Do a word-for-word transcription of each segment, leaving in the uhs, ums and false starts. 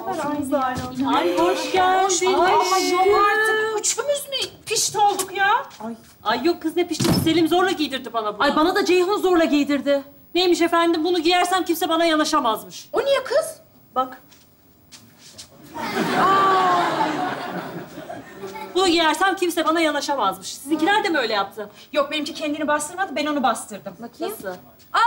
sefer aynı ya. Ay hoş geldin. Ay, ama yok artık. Üçümüz mü pişti olduk ya? Ay. Ay yok kız ne pişti. Selim zorla giydirdi bana bunu. Ay bana da Ceyhun zorla giydirdi. Neymiş efendim? Bunu giyersem kimse bana yanaşamazmış. O niye kız? Bak. Bunu giyersem kimse bana yanaşamazmış. Sizinkiler de mi öyle yaptı? Yok benimki kendini bastırmadı, ben onu bastırdım. Bakayım. Nasıl?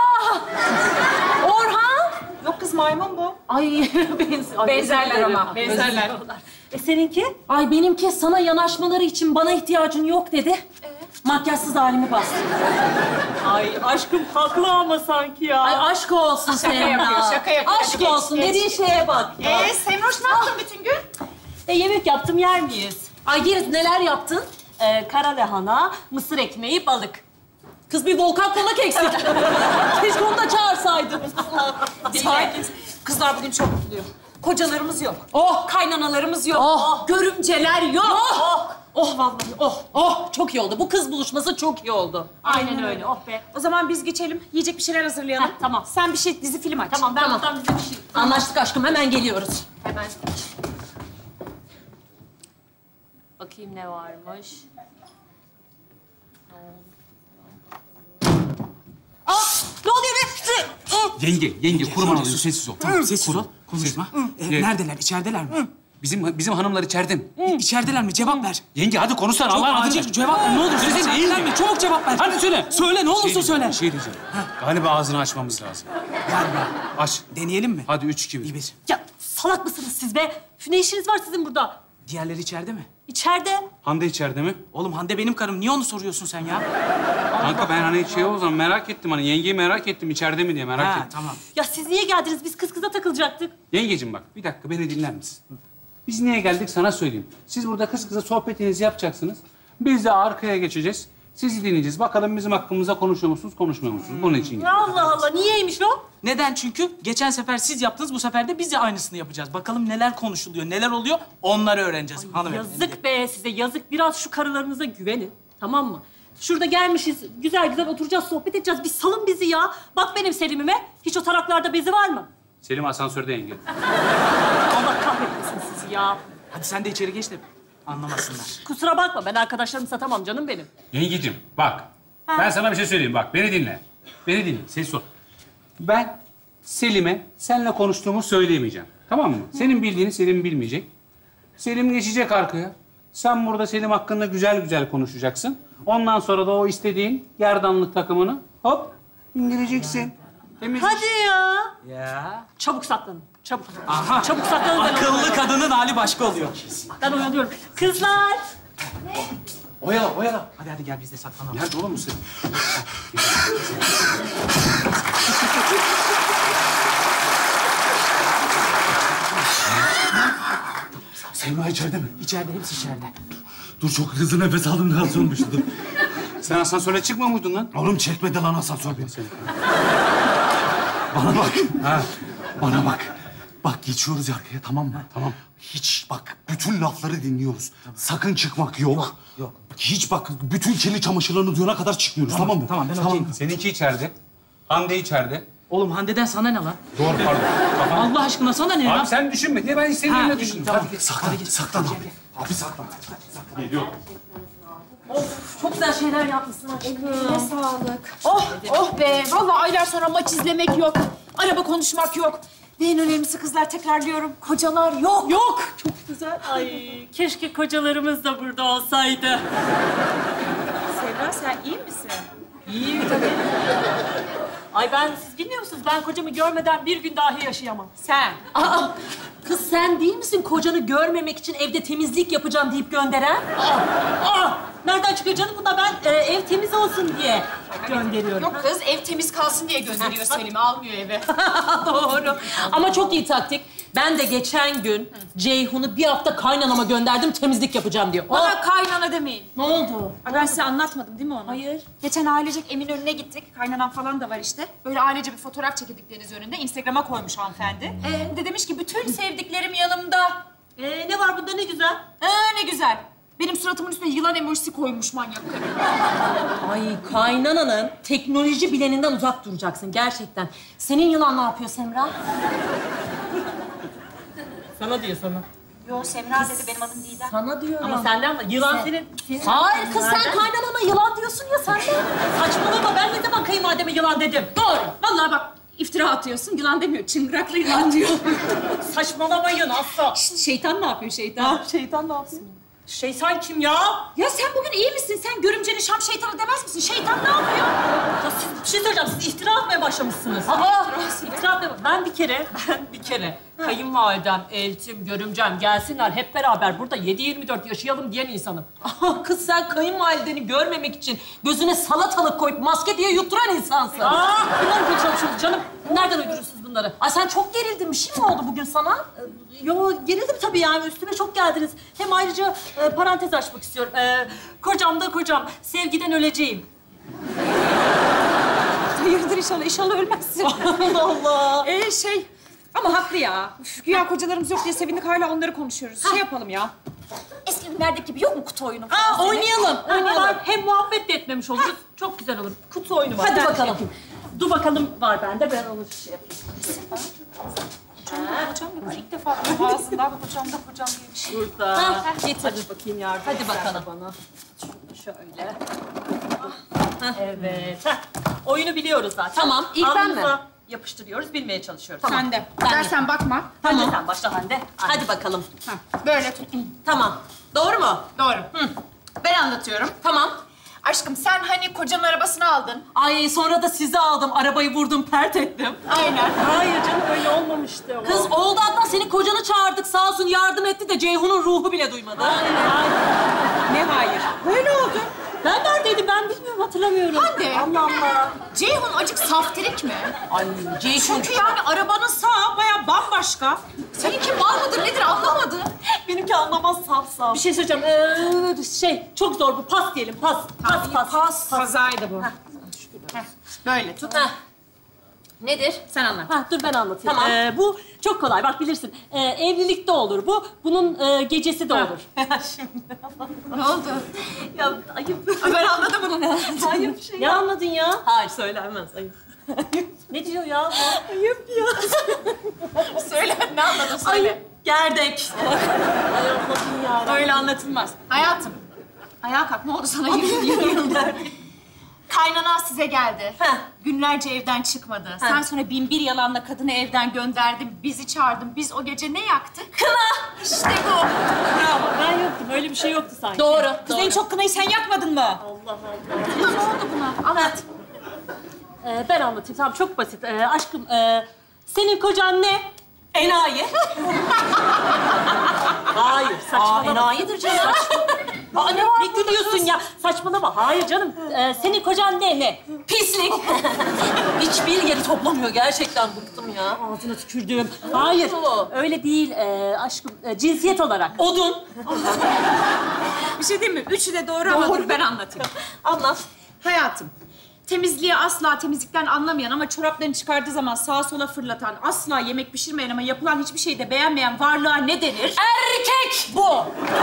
Orhan! Yok kız maymun bu. Ay, benz ay, Benzerler özür dilerim. ama, benzerler. E seninki? Ay benimki sana yanaşmaları için bana ihtiyacın yok dedi. Makyajsız halimi bastı. Ay aşkım haklı ama sanki ya. Ay aşk olsun Şaka Semra. yapıyor, şaka yapıyor. Aşk Geç, olsun. geç. Dediğin şeye bak. ya. Ee Semroş ne yaptın bütün gün? E yemek yaptım yer miyiz? Ay Giriz neler yaptın? Ee, kara lahana, mısır ekmeği, balık. Kız bir volkan konak eksik. Keşke onu da çağırsaydım. Sakin. Kızlar bugün çok mutluyum. Kocalarımız yok. Oh! Kaynanalarımız yok. Oh! Görümceler yok. Oh! Oh vallahi oh! Oh! Çok iyi oldu. Bu kız buluşması çok iyi oldu. Aynen öyle. Oh be. O zaman biz geçelim. Yiyecek bir şeyler hazırlayalım. Heh, tamam. Sen bir şey dizi film aç. Tamam ben Tamam. buradan bize bir şey... Anlaştık aşkım. Hemen geliyoruz. Hemen. Bakayım ne varmış. Aa, ne oluyor be? Yenge, yenge kurban olayım sessiz ol. Tamam, sessiz ol. Konuşma. Ee, Evet. neredeler? İçerideler mi? Bizim bizim hanımlar içeride mi? İçerideler mi? Cevap ver. Yenge hadi konuşsana Çok Allah'ın acil adına. cevap ver. Ne olur Söylesene, İçerideler iyi mi? mi? Çabuk cevap ver. Hadi söyle. Söyle ne olursa Şey söyle. diyeceğim, şey diyeceğim. Galiba ağzını açmamız lazım. Galiba. Aç. Deneyelim mi? Hadi üç, iki, bir. Bir, bir. Ya salak mısınız siz be? Ne işiniz var sizin burada? Diğerleri içeride mi? İçeride. Hande içeride mi? Oğlum Hande benim karım. Niye onu soruyorsun sen ya? Kanka ben hani şey o zaman merak ettim hani yengeyi merak ettim içeride mi diye merak Ha ettim. tamam. Ya siz niye geldiniz? Biz kız kıza takılacaktık. Yengeciğim bak bir dakika beni dinler misin? Biz niye geldik sana söyleyeyim. Siz burada kız kıza sohbetinizi yapacaksınız. Biz de arkaya geçeceğiz. Sizi dinleyeceğiz. Bakalım bizim hakkımızda konuşuyor musunuz, konuşmuyor musunuz? Bunun için geldik. Allah Allah. Niyeymiş o? Neden? Çünkü geçen sefer siz yaptınız, bu sefer de biz de aynısını yapacağız. Bakalım neler konuşuluyor, neler oluyor onları öğreneceğiz hanımefendi. Yazık be size. Yazık. Biraz şu karılarınıza güvenin. Tamam mı? Şurada gelmişiz. Güzel güzel oturacağız, sohbet edeceğiz. Bir salın bizi ya. Bak benim Selim'ime. Hiç o taraklarda bezi var mı? Selim asansörde yenge. Allah kahretmesin sizi ya. Hadi sen de içeri geç de anlamasınlar. Kusura bakma. Ben arkadaşlarımı satamam canım benim. Yengeciğim bak. Ha. Ben sana bir şey söyleyeyim. Bak beni dinle. Beni dinle. Ses ol. Ben Selim'e seninle konuştuğumu söyleyemeyeceğim. Tamam mı? Senin bildiğini Selim bilmeyecek. Selim geçecek arkaya. Sen burada Selim hakkında güzel güzel konuşacaksın. Ondan sonra da o istediğin gerdanlık takımını hop indireceksin. Temiz. Hadi ya. Ya. Çabuk saklanın. Çabuk. Aha. Çabuk saklanın. ben Akıllı oyalıyorum. kadının hali başka oluyor. Ben oyalıyorum. Kızlar. Oyala, oyala. Hadi hadi gel biz de saklanalım. Nerede oğlum bu Selim? Selma içeride mi? İçeride, hepsi içeride. Dur çok hızlı nefes aldım biraz olmuştu. Dur. Sen asansöre çıkma mıydın lan? Oğlum çekmedi lan asansör beni. Bana bak. Ha. Bana bak. Bak geçiyoruz arkaya tamam mı? Tamam. Hiç bak bütün lafları dinliyoruz. Sakın çıkmak yok. Yok. yok. Hiç bak bütün kirli çamaşırlarını duyana kadar çıkmıyoruz tamam, mı? Tamam, ben okeyim. Seninki içeride. Hande içeride. Oğlum Hande'den sana ne lan? Doğru pardon. Kafam- Allah aşkına sana ne lan? Abi sen düşünme diye ben istediğimle Ha, düşündüm. tamam. Hadi. Saklan, saklan abi. Abi saklan. Geliyor. Çok güzel şeyler yapmışsın aşkım. Eline sağlık. Oh, oh be. Vallahi aylar sonra maç izlemek yok. Araba konuşmak yok. Ve en önemlisi kızlar tekrarlıyorum. Kocalar yok. Yok. Çok güzel. Ay keşke kocalarımız da burada olsaydı. Sevra sen iyi misin? İyi tabii. Ay ben, siz bilmiyor musunuz? Ben kocamı görmeden bir gün dahi yaşayamam. Sen. Aa, kız sen değil misin kocanı görmemek için evde temizlik yapacağım deyip gönderen? Aa, nereden çıkıyor canım? Buna ben e, ev temiz olsun diye gönderiyorum. Yok kız ev temiz kalsın diye gönderiyor Selim'i. Almıyor eve. Doğru. Ama çok iyi taktik. Ben de geçen gün Ceyhun'u bir hafta kaynanama gönderdim temizlik yapacağım diyor. Bana Aa, kaynana demeyin. ne oldu? Ay, ben size anlatmadım değil mi onu? Hayır. Geçen ailecek Eminönü'ne gittik. Kaynanan falan da var işte. Böyle ailece bir fotoğraf çekildik deniz önünde. Instagram'a koymuş hanımefendi. Ee? De demiş ki bütün sevdiklerim yanımda. Ee, ne var bunda ne güzel? Ee, ne güzel. Benim suratımın üstüne yılan emojisi koymuş manyak karı. Ay kaynananın teknoloji bileninden uzak duracaksın gerçekten. Senin yılan ne yapıyor Semra? Sana diyor sana. Yo Semra dedi benim adım Didem. Sana diyorum. Ama senden mi? Yılan senin... senin Hayır kız sen nereden? kaynanana yılan diyorsun ya sen de. Saçmalama, ben ne zaman kayınvalideme yılan dedim? Doğru. Vallahi bak iftira atıyorsun. Yılan demiyor. Çıngıraklı yılan diyor. Saçmalamayın asla. Şşt, şeytan ne yapıyor şeytan? Şeytan ne yapsın? Şeytan kim ya? Ya sen bugün iyi misin? Sen görümcenin Şam şeytanı demez misin? Şeytan ne yapıyor? Ya siz, bir şey söyleyeceğim, siz iftira atmaya başlamışsınız. Aa, İftira atmaya... Ben bir kere, ben bir kere kayınvalidem, eltim, görümcem gelsinler hep beraber burada yedi yirmi dört yaşayalım diyen insanım. Aa, kız sen kayınvalideni görmemek için gözüne salatalık koyup maske diye yutturan insansın. Aa, bunlar mı çalışıyorsunuz canım? Nereden uyduruyorsunuz bunları? Ay sen çok gerildin. Bir şey mi oldu bugün sana? Yo, gerildim tabii yani. Üstüme çok geldiniz. Hem ayrıca e, parantez açmak istiyorum. E, kocam da kocam. Sevgiden öleceğim. Hayırdır inşallah. İnşallah ölmezsin. Allah Allah. Ee şey... Ama haklı ya. Üf, güya kocalarımız yok diye sevindik. Hala onları konuşuyoruz. Şey yapalım ya. Eski günlerdeki gibi yok mu kutu oyunu falan? Aa, senin? oynayalım. Oynayalım. Hem muhabbet de etmemiş oluruz. Çok güzel olur. Kutu oyunu var. Hadi Ben bakalım. şey yapayım. Dur bakalım var bende. Ben onu şey yapayım. Kocam yok. İlk defa ağzından kocam da kocam diye bir şey. Burada. Ha, getir. Hadi bakayım yardım. Hadi et bakalım. sen de bana. Şöyle. Evet. Heh. Oyunu biliyoruz zaten. Tamam, ilk ben mi? Alnımıza yapıştırıyoruz, bilmeye çalışıyoruz. Tamam. Sen de. Ben de. Dersen bakma. Tamam. Tamam. Sen başla Hande. Hadi bakalım. Ha, böyle tut. Tamam. Doğru mu? Doğru. Ben anlatıyorum. Tamam. Aşkım sen hani kocanın arabasını aldın. Ay sonra da sizi aldım. Arabayı vurdum, pert ettim. Aynen. Hayır canım, öyle olmamıştı o. Kız oldu hatta senin kocanı çağırdık. Sağ olsun yardım etti de Ceyhun'un ruhu bile duymadı. Ne hayır? Böyle oldu. Ben neredeydim? Ben bilmiyorum, hatırlamıyorum. Hande. Allah Allah. Ceyhun acık saftirik mi? Ay Ceyhun. Çünkü yani arabanın sağı bayağı bambaşka. Seninki mal mıdır nedir anlamadım. Benimki anlamaz saf saf. Bir şey söyleyeceğim. Ee, şey, çok zor bu. Pas diyelim, pas. Pas, pas. Pas. Kazaydı bu. Heh, böyle tut. Heh. Nedir? Sen anlat. Ha, dur ben anlatayım. Tamam. Ee, bu çok kolay, bak bilirsin. Ee, evlilikte olur bu. Bunun e, gecesi de olur. Ne oldu? Ya ayıp. Ben anladım bunu ne? Ayıp şey. Ne anladın ya? Hayır söylenmez. Ayıp. Ne diyor ya bu? Ayıp ya. Söyle ne anladın söyle. Ayıp. Gerdek. Ay Allah'ım ya. Öyle anlatılmaz. Hayatım. Ayağa kalk. Ne oldu sana? Yürü yürü. Kaynana size geldi. Heh. Günlerce evden çıkmadı. Sen sonra bin bir yalanla kadını evden gönderdin. Bizi çağırdın. Biz o gece ne yaktık? Kına. İşte bu. Bravo. Ben yoktum. Öyle bir şey yoktu sanki. Doğru. Kız doğru. en çok kınayı sen yakmadın mı? Allah Allah. Ne oldu buna? Anlat. Ee, ben anlatayım. Tamam, çok basit. Ee, aşkım, e, senin kocan ne? Enayi. Hayır, Aa, saçmalama. enayidir canım. Aa, ne, ne gülüyorsun ya? Saçmalama. Hayır canım. Ee, senin kocan ne? Ne? Pislik. Hiçbir yeri toplamıyor. Gerçekten bıktım ya. Ağzına tükürdüğüm. Hayır, oldu? öyle değil ee, aşkım. Ee, cinsiyet olarak. Odun. Bir şey diyeyim mi? Üçü de doğru, ama dur ben anlatayım. Anlat. Hayatım. Temizliği asla temizlikten anlamayan ama çoraplarını çıkardığı zaman sağa sola fırlatan, asla yemek pişirmeyen ama yapılan hiçbir şeyi de beğenmeyen varlığa ne denir? Erkek bu.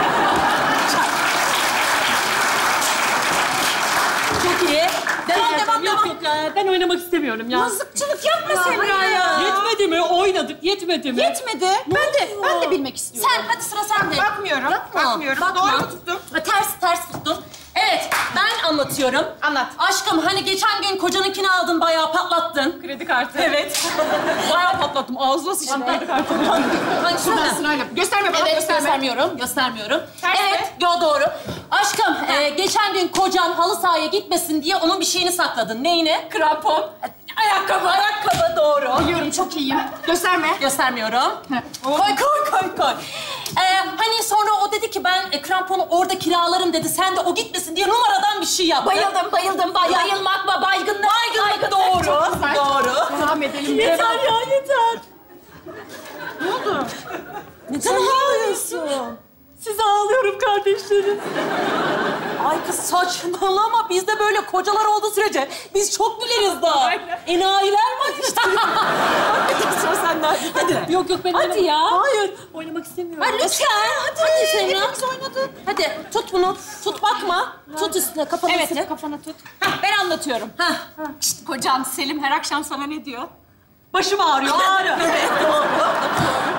Çok iyi. Devam, devam, yok, devam. Yok, ya, ben oynamak istemiyorum ya. Mızıkçılık yapma Semra ya. Yetmedi mi? Oynadık. Yetmedi mi? Yetmedi. Ben de ben de bilmek istiyorum. Sen, hadi sıra sende. Bakmıyorum. Bakmıyorum. Bakma. Doğru mu tuttum? Ha, ters, ters tuttun. Evet, ben anlatıyorum. Anlat. Aşkım, hani geçen gün kocanınkini aldın, bayağı patlattın. Kredi kartı. Evet. bayağı patlattım. Ağzına sıçtım kredi kartı. Hangi Şuradan sırayla. Gösterme bana, Evet, gösterme. göstermiyorum, göstermiyorum. Ters evet, mi? yo doğru. Aşkım, e, geçen gün kocan halı sahaya gitmesin diye onun bir şeyini sakladın. Neyini? Krampon. Ayakkabı, ayakkabı doğru. Biliyorum, çok iyiyim. Gösterme. Göstermiyorum. koy, koy, koy, koy. Ee, hani sonra o dedi ki ben e, kramponu orada kiralarım dedi. Sen de o gitmesin diye numaradan bir şey yaptın. Bayıldım, bayıldım. Bay bayılmak mı? Baygınlık. Baygınlık doğru. Çok güzel. Doğru. Devam edelim. Yeter ya, yeter. Ne oldu? Neden ağlıyorsun? Size ağlıyorum kardeşlerim. Ay kız saçmalama. Bizde böyle kocalar olduğu sürece biz çok güleriz daha. Enayiler var işte. Sıra sende. Hadi. Yok yok ben Hadi oynamak- ya. Hayır, oynamak istemiyorum. Hadi lütfen. Hadi. Hadi Semra. Hepimiz oynadık. Hadi tut bunu. Tut bakma. Tut üstüne kafanı Evet, üstüne. kafana tut. Hah, ben anlatıyorum. Hah. İşte kocan Selim her akşam sana ne diyor? Başım ağrıyor. Ağrıyor. Evet doğru.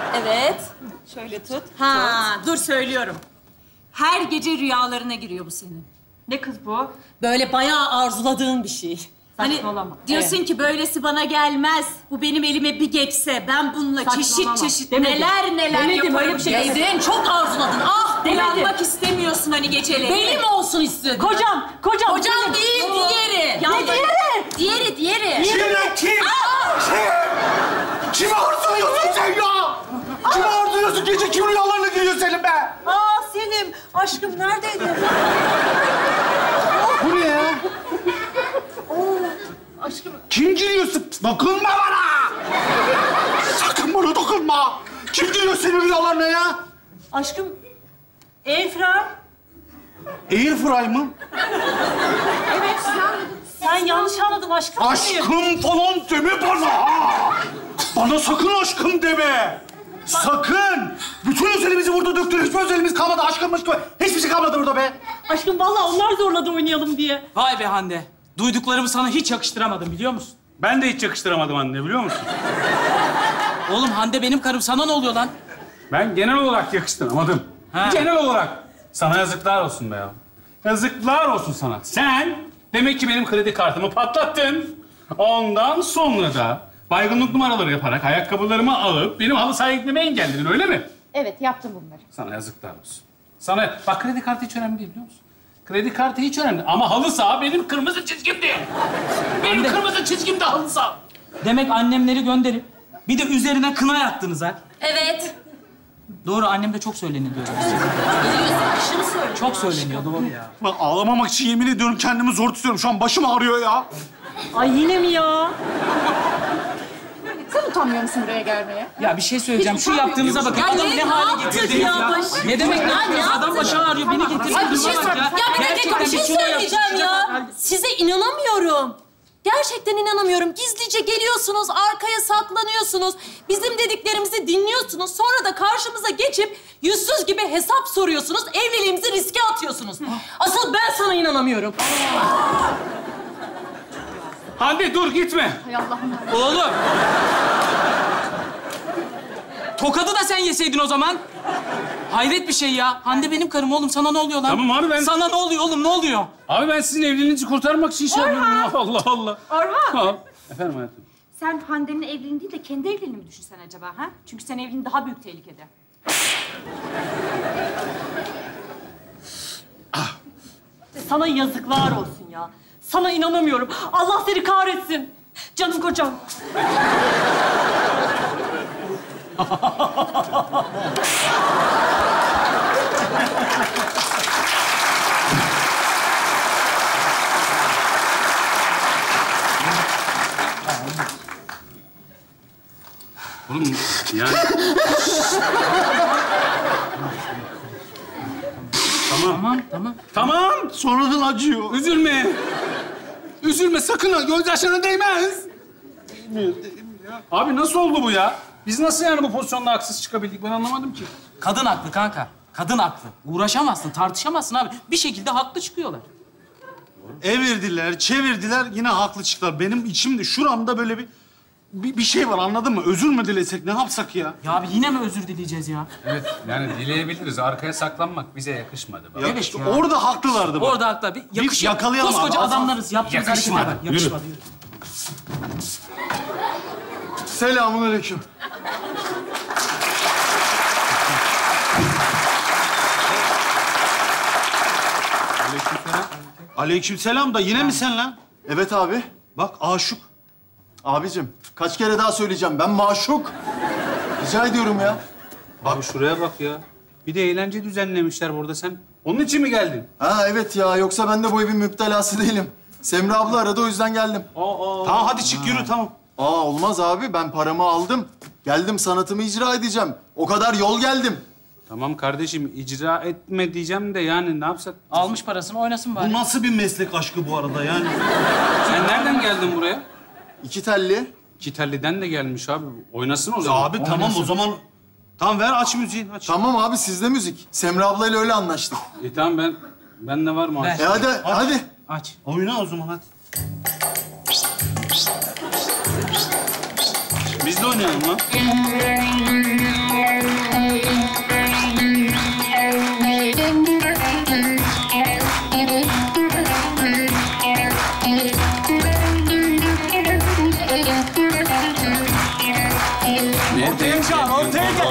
Evet. Şöyle tut. Ha, dur söylüyorum. Her gece rüyalarına giriyor bu senin. Ne kız bu? Böyle bayağı arzuladığın bir şey. Hani Saçmalama. diyorsun ki böylesi bana gelmez. Bu benim elime bir geçse ben bununla Saçmalama. çeşit çeşit Demedim. neler neler Demedim, yaparım. öyle bir şey diye. Dedin, çok arzuladın. Ah, Uyanmak istemiyorsun hani geceleri. benim olsun istedin. Kocam, kocam. Hocam kocam. değil, diğeri. Ya Ne diğeri? Diğeri, diğeri. Kim lan kim? Kim? Kimi arzuluyorsun sen ya? Kimi arzuluyorsun? Gece kim rüyalarına giriyor senin be? Aa Selim, aşkım neredeydin? Bu ne ya? Aşkım. Kim giriyorsun? Dokunma bana! Sakın bana dokunma! Kim giriyor senin rüyalarına ya? Aşkım, Airfryer. Airfry mı? Evet, sen yanlış anladın aşkım. Aşkım falan deme bana! ha! Bana sakın aşkım deme! Sakın! Bütün özelimizi burada döktün. Hiçbir özelimiz kalmadı. Aşkım aşkım. Hiçbir şey kalmadı burada be. Aşkım vallahi onlar zorladı oynayalım diye. Vay be Hande. Duyduklarımı sana hiç yakıştıramadım biliyor musun? Ben de hiç yakıştıramadım anne biliyor musun? Oğlum Hande benim karım. Sana ne oluyor lan? Ben genel olarak yakıştıramadım. Ha. Genel olarak. Sana yazıklar olsun be ya. Yazıklar olsun sana. Sen demek ki benim kredi kartımı patlattın. Ondan sonra da baygınlık numaraları yaparak ayakkabılarımı alıp benim halı sahaya gitmemi engelledin öyle mi? Evet yaptım bunları. Sana yazıklar olsun. Sana bak kredi kartı hiç önemli değil biliyor musun? Kredi kartı hiç önemli ama halı saha benim kırmızı çizgimdi. Benim Hande. kırmızı çizgimdi halı saha. Demek annemleri gönderip bir de üzerine kına yaktınız ha. Evet. Doğru annem de çok söyleniyor. Biliyorsun, aşırı söyle. Çok söyleniyor doğru ya. Ben ağlamamak için yemin ediyorum kendimi zor tutuyorum. Şu an başım ağrıyor ya. Ay yine mi ya? Sen utanmıyor musun buraya gelmeye? Ya bir şey söyleyeceğim. Şu yaptığınıza bakın. Ya Adamı ne- ne ne hale yaptık getirdiniz ya? ya? Baş- Ne demek ne Ya ne yapıyorsunuz? Adam yaptık? başı ağrıyor. Beni getirdiniz. Ay bir şey Bak sor. Ya bir dakika Gerçekten bir şey şuna yaptık, söyleyeceğim şuna ya. yaptık. Size inanamıyorum. Gerçekten inanamıyorum. Gizlice geliyorsunuz, arkaya saklanıyorsunuz. Bizim dediklerimizi dinliyorsunuz. Sonra da karşımıza geçip yüzsüz gibi hesap soruyorsunuz. Evliliğimizi riske atıyorsunuz. Asıl ben sana inanamıyorum. Hande dur gitme. Oğlum. Tokadı da sen yeseydin o zaman. Hayret bir şey ya. Hande benim karım oğlum. Sana ne oluyor lan? Tamam abi, ben- Sana ne oluyor oğlum? Ne oluyor? Abi ben sizin evliliğinizi kurtarmak için şey yapıyorum ya. Allah Allah. Orhan. Ha. Efendim hayatım. Sen Hande'nin evliliğini değil de kendi evliliğini mi düşünsen acaba ha? Çünkü senin evliliğin daha büyük tehlikede. Sana yazıklar olsun ya. Sana inanamıyorum. Allah seni kahretsin. Canım kocam. Oğlum yani... Tamam, tamam. Tamam. Sonradan acıyor. Üzülme. Üzülme sakın ha. Gözyaşlarına değmez. Abi nasıl oldu bu ya? Biz nasıl yani bu pozisyonda haksız çıkabildik? Ben anlamadım ki. Kadın haklı kanka. Kadın haklı. Uğraşamazsın, tartışamazsın abi. Bir şekilde haklı çıkıyorlar. Evirdiler, çevirdiler. Yine haklı çıktılar. Benim içimde, şuramda böyle bir, bir bir şey var anladın mı? Özür mü dilesek, ne yapsak ya? Ya abi yine mi özür dileyeceğiz ya? Evet yani dileyebiliriz. Arkaya saklanmak bize yakışmadı. Bak. Ya Evet işte ya. orada haklılardı bak. Orada haklı. Bir yakış, yakalayalım Koskoca abi. adamlarız. Yaptığımız Yakışmadı. harekete bak. Yürü. Yakışmadı. Yürü. Selamünaleyküm. Aleykümselam da yine mi sen lan? Evet abi. Bak aşık. Abicim kaç kere daha söyleyeceğim. Ben maşuk. Rica ediyorum ya. Abi şuraya bak ya. Bir de eğlence düzenlemişler burada. Sen onun için mi geldin? Ha evet ya. Yoksa ben de bu evin müptelası değilim. Semra abla aradı o yüzden geldim. Tamam hadi çık yürü tamam. Aa olmaz abi. Ben paramı aldım. Geldim sanatımı icra edeceğim. O kadar yol geldim. Tamam kardeşim icra etme diyeceğim de yani ne yapsak? Almış parasını oynasın bari. Bu nasıl bir meslek aşkı bu arada yani? Sen nereden geldin buraya? İki telli. Kiterli'den de gelmiş abi. Oynasın o zaman. Abi tamam o zaman. Tamam ver aç müziği aç. Tamam abi sizde müzik. Semra ablayla öyle anlaştık. E tamam ben ben de var mı? Ver. E hadi hadi. Aç. Oyna o zaman hadi. Biz de oynayalım lan.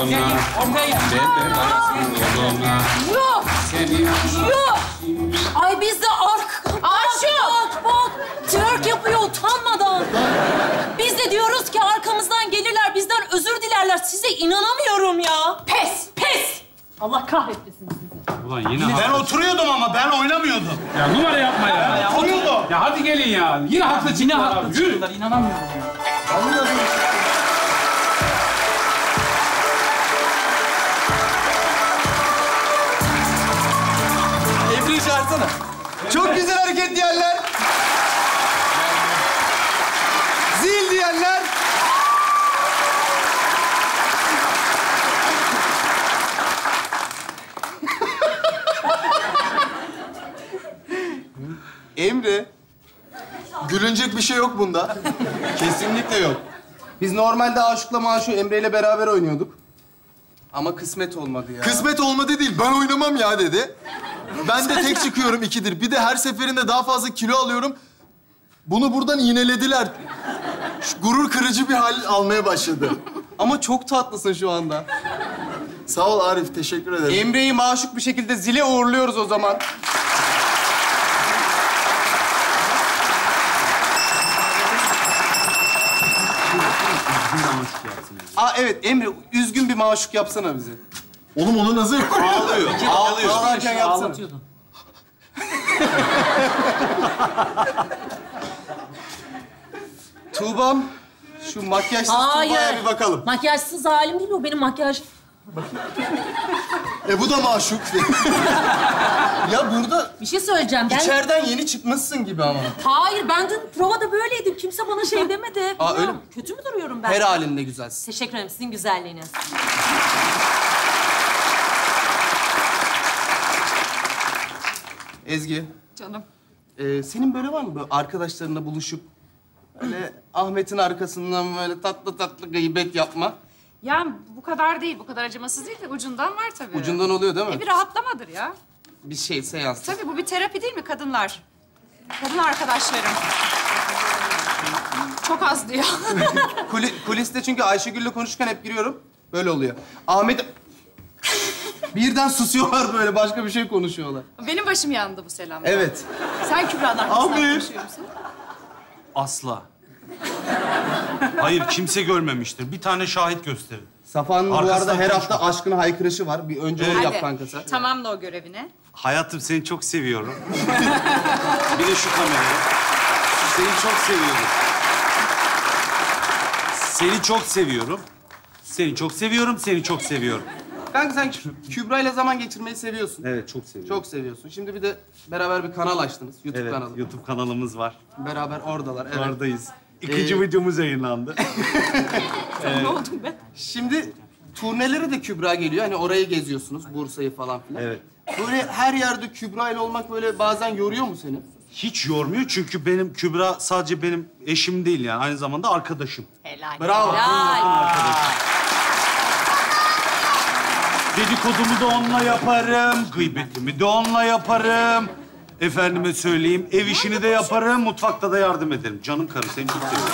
yoluna. Ortaya gel. Tepe yoluna. Yok. Seni Yok. Ay biz de ark... Aşık. Bak bak. Twerk yapıyor utanmadan. Biz de diyoruz ki arkamızdan gelirler, bizden özür dilerler. Size inanamıyorum ya. Pes, pes. Allah kahretmesin sizi. Ulan yine Ben haklı. oturuyordum ama ben oynamıyordum. Ya numara yapma ya. Ya oturuyordum. Ya hadi gelin ya. Yine haklı Yine çıktılar haklı abi. Yürü. çıktılar. İnanamıyorum ya. Ebru'yu çağırsana. Çok güzel hareket diyenler. Zil diyenler. Emre. Gülünecek bir şey yok bunda. Kesinlikle yok. Biz normalde Aşık'la Maşuk Emre ile beraber oynuyorduk. Ama kısmet olmadı ya. Kısmet olmadı değil, ben oynamam ya dedi. Ben de tek çıkıyorum ikidir. Bir de her seferinde daha fazla kilo alıyorum. Bunu buradan iğnelediler. Şu gurur kırıcı bir hal almaya başladı. Ama çok tatlısın şu anda. Sağ ol Arif, teşekkür ederim. Emre'yi Maşuk bir şekilde zile uğurluyoruz o zaman. Aa evet Emre, üzgün bir Maşuk yapsana bize. Oğlum onu nasıl ağlıyor? Ağlıyor. Ağlarken yapsana. Ağlatıyordun. Tuğba'm, şu makyajsız Hayır. Tuğba'ya bir bakalım. Makyajsız halim değil o benim makyaj. E bu da maşuk. Ya burada Bir şey söyleyeceğim. Ben... içeriden yeni çıkmışsın gibi ama. Hayır, ben dün provada böyleydim. Kimse bana şey demedi. Aa, öyle Bilmiyorum, mi? kötü mü duruyorum ben? Her halinde güzelsin. Teşekkür ederim, sizin güzelliğiniz. Ezgi, Canım. e, senin böyle var mı böyle arkadaşlarınla buluşup böyle Ahmet'in arkasından böyle tatlı tatlı gıybet yapma? Ya bu kadar değil, bu kadar acımasız değil de ucundan var tabii. Ucundan oluyor değil mi? E bir rahatlamadır ya. Bir şey seans. Tabii bu bir terapi değil mi kadınlar? Kadın arkadaşlarım. Çok az diyor. Kuli, kuliste çünkü Ayşegül'le konuşurken hep giriyorum. Böyle oluyor. Ahmet... Birden susuyorlar böyle, başka bir şey konuşuyorlar. Benim başım yandı bu selamda. Evet. Sen Kübra'nın arkasından Abi. konuşuyor musun? Asla. Hayır, kimse görmemiştir. Bir tane şahit gösterin. Safa'nın bu Arkasından arada her konuşma. hafta aşkına haykırışı var. Bir önce onu yap kanka sen. Tamamla o görevini. Hayatım, seni çok seviyorum. Bir de şu kamerayı. Seni çok seviyorum. Seni çok seviyorum. Seni çok seviyorum, seni çok seviyorum. Kanka sen Kübra ile zaman geçirmeyi seviyorsun. Evet, çok seviyorum. Çok seviyorsun. Şimdi bir de beraber bir kanal açtınız. YouTube Evet, kanalı. YouTube kanalımız var. Beraber oradalar. Evet. Oradayız. İkinci Ee, videomuz yayınlandı. Ne oldum ben? Şimdi turnelere de Kübra geliyor. Hani orayı geziyorsunuz. Bursa'yı falan filan. Evet. Böyle her yerde Kübra ile olmak böyle bazen yoruyor mu seni? Hiç yormuyor çünkü benim Kübra sadece benim eşim değil yani. Aynı zamanda arkadaşım. Helal. Bravo. Helal. Dedikodumu da onunla yaparım, gıybetimi de onunla yaparım. Efendime söyleyeyim, ev işini de yaparım, mutfakta da yardım ederim. Canım karım, seni çok seviyorum.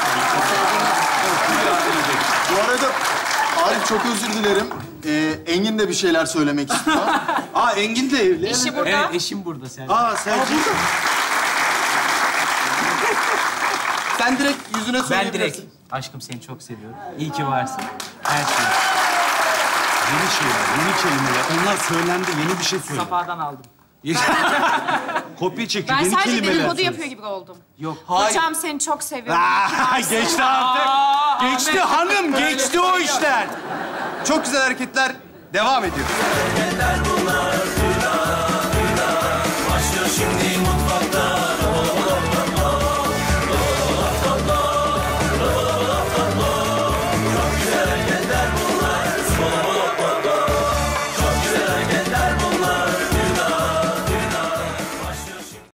Bu arada Arif çok özür dilerim. Ee, Engin de bir şeyler söylemek istiyor. Aa, Engin de evli. İşi burada. Evet, eşim burada sen. Aa, Selci. Sen direkt yüzüne Ben söyleyebilirsin. direkt. Aşkım seni çok seviyorum. İyi ki varsın. Her şey. Yeni şeyler, yeni kelimeler. Onlar söylendi, yeni bir şey söyle. Safa'dan aldım. Kopya çekiyor, Ben yeni sadece kelimeler dedikodu söyle. yapıyor gibi oldum. Yok. Hayır. Hocam seni çok seviyorum. Aa, geçti artık. Geçti hanım, geçti o işler. Çok güzel hareketler devam ediyor.